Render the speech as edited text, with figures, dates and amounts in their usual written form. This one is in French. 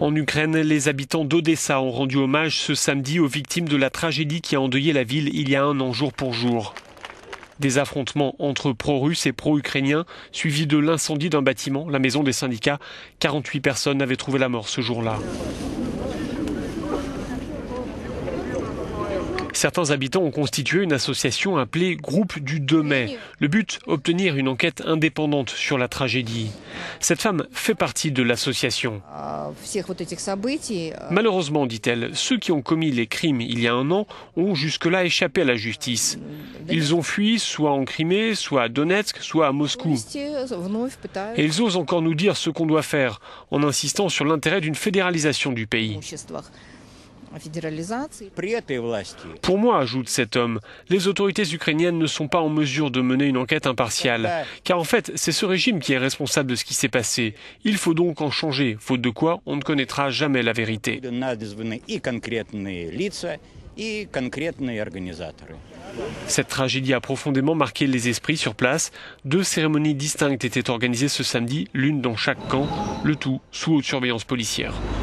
En Ukraine, les habitants d'Odessa ont rendu hommage ce samedi aux victimes de la tragédie qui a endeuillé la ville il y a un an jour pour jour. Des affrontements entre pro-russes et pro-ukrainiens, suivis de l'incendie d'un bâtiment, la maison des syndicats. 48 personnes avaient trouvé la mort ce jour-là. Certains habitants ont constitué une association appelée Groupe du 2 mai. Le but, obtenir une enquête indépendante sur la tragédie. Cette femme fait partie de l'association. Malheureusement, dit-elle, ceux qui ont commis les crimes il y a un an ont jusque-là échappé à la justice. Ils ont fui soit en Crimée, soit à Donetsk, soit à Moscou. Et ils osent encore nous dire ce qu'on doit faire, en insistant sur l'intérêt d'une fédéralisation du pays. Pour moi, ajoute cet homme, les autorités ukrainiennes ne sont pas en mesure de mener une enquête impartiale. Car en fait, c'est ce régime qui est responsable de ce qui s'est passé. Il faut donc en changer, faute de quoi on ne connaîtra jamais la vérité. Cette tragédie a profondément marqué les esprits sur place. 2 cérémonies distinctes étaient organisées ce samedi, l'une dans chaque camp, le tout sous haute surveillance policière.